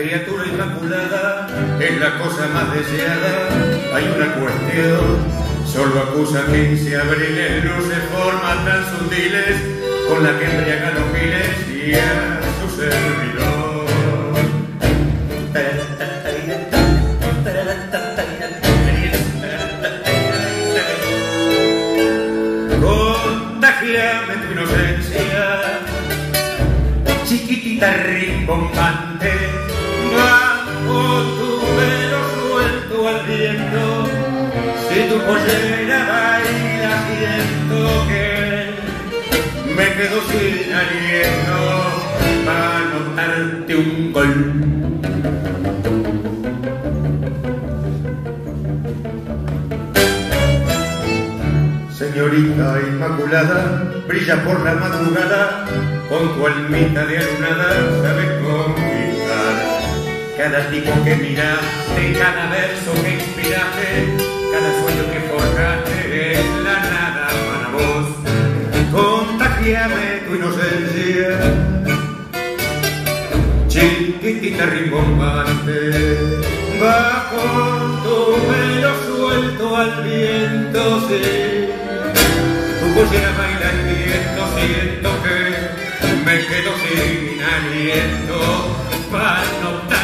criatura inmaculada es la cosa más deseada. Hay una cuestión, solo acusa 15 abriles, luces formas tan sutiles con la que embriaga los miles y a su servidor. Contagiame tu inocencia, chiquitita rimbombante, bajo tu pelo suelto al viento. Si tu pollera baila, siento que me quedo sin aliento para anotarte un gol. Señorita inmaculada, brilla por la madrugada, con tu almita de alunada sabes conquistar. Cada tipo que miraste, cada verso que inspiraste, cada sueño que forjaste es la nada para vos. Contagiame tu inocencia, chiquitita rimbombante, va con tu pelo suelto al viento, sí. Tu pollera baila el viento, siento que me quedo sin aliento para notar.